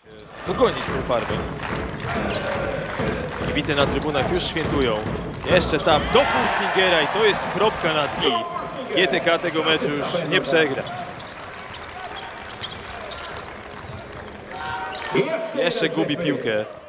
dogonić tę farbę. Kibice na trybunach już świętują. Jeszcze tam do Furstingera i to jest kropka nad i. GTK tego meczu już nie przegra. Jeszcze gubi piłkę.